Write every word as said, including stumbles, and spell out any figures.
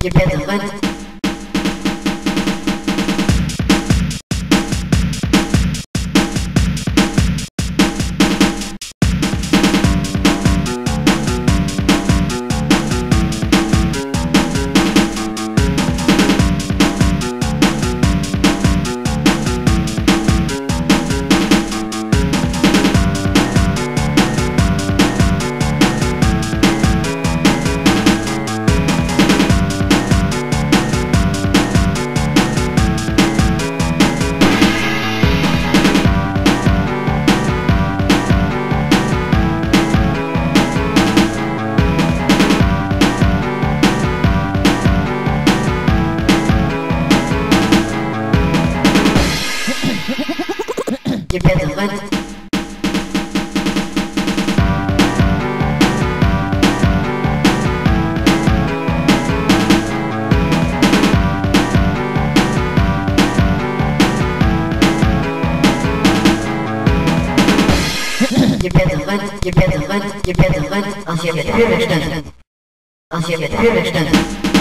je bent een rund. Je bent een rund. Je bent een rund, je bent een rund, je bent een rund als je met huwelijk steunt. Als je met huwelijk steunt.